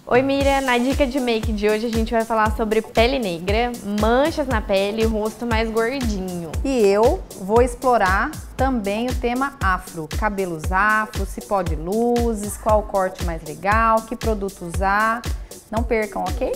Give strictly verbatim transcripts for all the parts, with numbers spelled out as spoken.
Oi Miriam, na dica de make de hoje a gente vai falar sobre pele negra, manchas na pele e rosto mais gordinho. E eu vou explorar também o tema afro, cabelos afro, se pode luzes, qual o corte mais legal, que produto usar. Não percam, ok?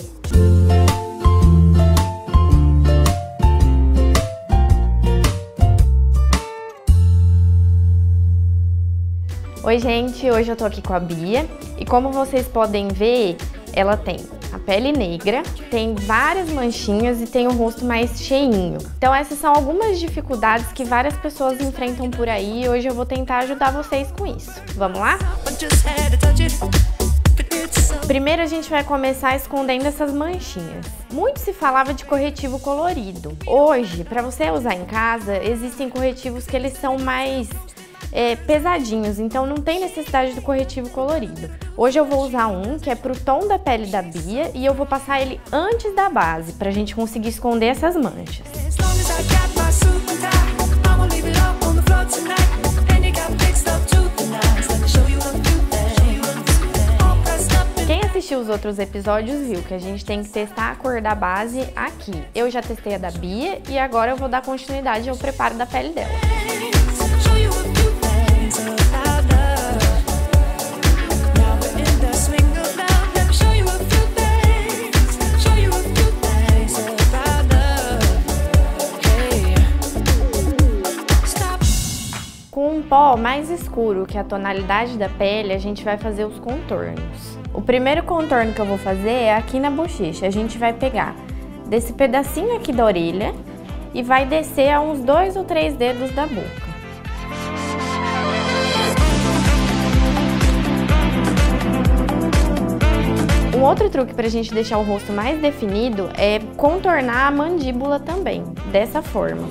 Oi gente, hoje eu tô aqui com a Bia e como vocês podem ver, ela tem a pele negra, tem várias manchinhas e tem o rosto mais cheinho. Então essas são algumas dificuldades que várias pessoas enfrentam por aí e hoje eu vou tentar ajudar vocês com isso. Vamos lá? Primeiro a gente vai começar escondendo essas manchinhas. Muito se falava de corretivo colorido. Hoje, para você usar em casa, existem corretivos que eles são mais É, pesadinhos, então não tem necessidade do corretivo colorido. Hoje eu vou usar um que é pro tom da pele da Bia e eu vou passar ele antes da base, pra gente conseguir esconder essas manchas. Quem assistiu os outros episódios viu que a gente tem que testar a cor da base aqui. Eu já testei a da Bia e agora eu vou dar continuidade ao preparo da pele dela. Com um pó mais escuro que a tonalidade da pele, a gente vai fazer os contornos. O primeiro contorno que eu vou fazer é aqui na bochecha. A gente vai pegar desse pedacinho aqui da orelha e vai descer a uns dois ou três dedos da boca. Um outro truque para a gente deixar o rosto mais definido é contornar a mandíbula também, dessa forma.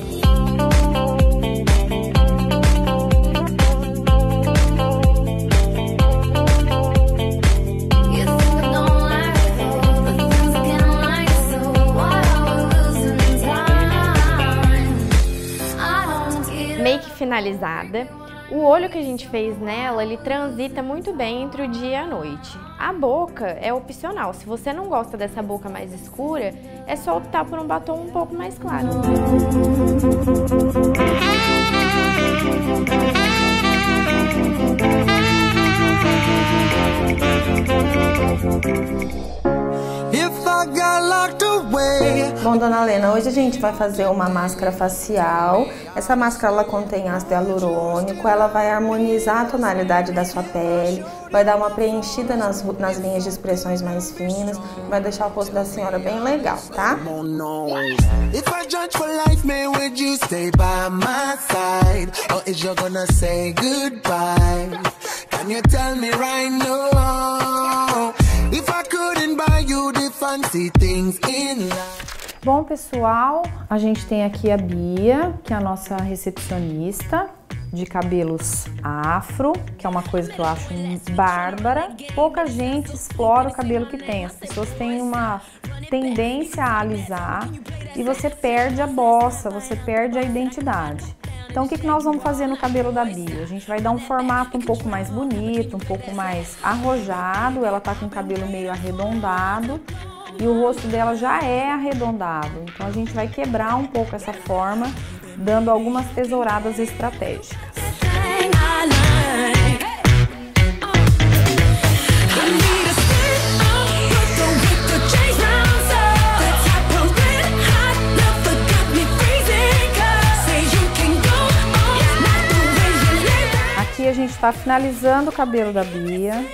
Make finalizada. O olho que a gente fez nela, ele transita muito bem entre o dia e a noite. A boca é opcional. Se você não gosta dessa boca mais escura, é só optar por um batom um pouco mais claro. Bom, dona Lena, hoje a gente vai fazer uma máscara facial. Essa máscara ela contém ácido hialurônico, ela vai harmonizar a tonalidade da sua pele, vai dar uma preenchida nas, nas linhas de expressões mais finas, vai deixar o rosto da senhora bem legal, tá? Bom, pessoal, a gente tem aqui a Bia, que é a nossa recepcionista de cabelos afro, que é uma coisa que eu acho bárbara. Pouca gente explora o cabelo que tem, as pessoas têm uma tendência a alisar e você perde a bossa, você perde a identidade. Então, o que que nós vamos fazer no cabelo da Bia? A gente vai dar um formato um pouco mais bonito, um pouco mais arrojado, ela tá com o cabelo meio arredondado, e o rosto dela já é arredondado, então a gente vai quebrar um pouco essa forma, dando algumas tesouradas estratégicas. Aqui a gente está finalizando o cabelo da Bia.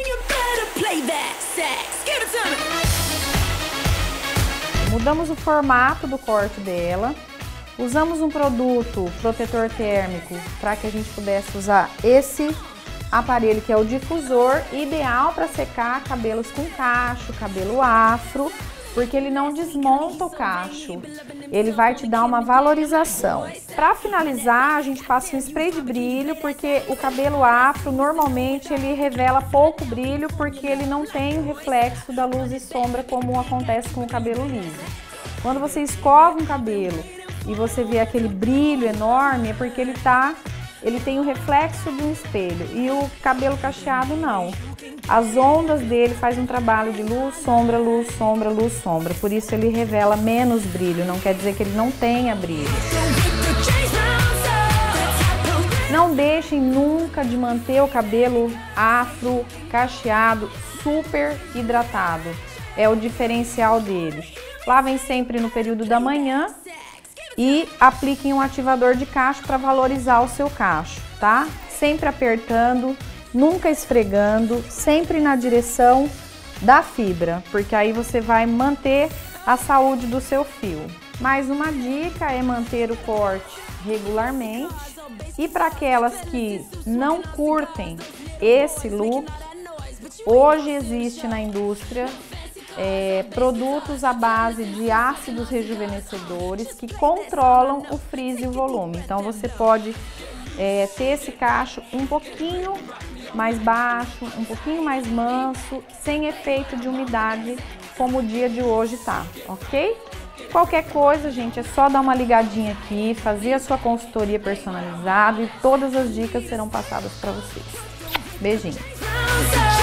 Mudamos o formato do corte dela, usamos um produto protetor térmico para que a gente pudesse usar esse aparelho que é o difusor, ideal para secar cabelos com cacho, cabelo afro, porque ele não desmonta o cacho, ele vai te dar uma valorização. Para finalizar, a gente passa um spray de brilho, porque o cabelo afro normalmente ele revela pouco brilho, porque ele não tem o reflexo da luz e sombra como acontece com o cabelo liso. Quando você escova um cabelo e você vê aquele brilho enorme, é porque ele tá, ele tem o reflexo de um espelho, e o cabelo cacheado não. As ondas dele fazem um trabalho de luz, sombra, luz, sombra, luz, sombra. Por isso ele revela menos brilho, não quer dizer que ele não tenha brilho. Não deixem nunca de manter o cabelo afro, cacheado, super hidratado. É o diferencial dele. Lavem sempre no período da manhã e apliquem um ativador de cacho para valorizar o seu cacho, tá? Sempre apertando, nunca esfregando, sempre na direção da fibra, porque aí você vai manter a saúde do seu fio. Mais uma dica é manter o corte regularmente. E para aquelas que não curtem esse look, hoje existe na indústria é, produtos à base de ácidos rejuvenescedores que controlam o frizz e o volume. Então você pode é, ter esse cacho um pouquinho mais baixo, um pouquinho mais manso, sem efeito de umidade, como o dia de hoje tá, ok? Qualquer coisa, gente, é só dar uma ligadinha aqui, fazer a sua consultoria personalizada e todas as dicas serão passadas para vocês. Beijinho!